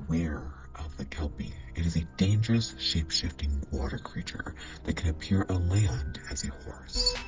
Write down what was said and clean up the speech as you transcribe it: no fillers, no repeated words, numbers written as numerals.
beware of the kelpie. It is a dangerous, shape-shifting water creature that can appear on land as a horse.